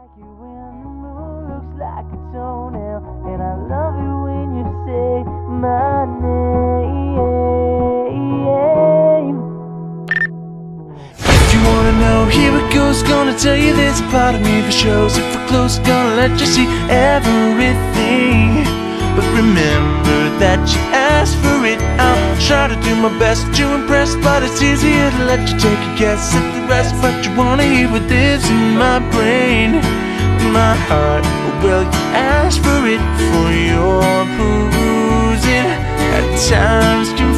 like you when the moon looks like a toenail, and I love you when you say my name. If you wanna know, here it goes. Gonna tell you there's a part of me that shows. If we're close, gonna let you see everything. But remember that you asked for it. I'll try to do my best to impress, but it's easier to let you take a guess at the rest. But you wanna hear what lives in my brain, my heart. Well, you asked for it for your perusing. At times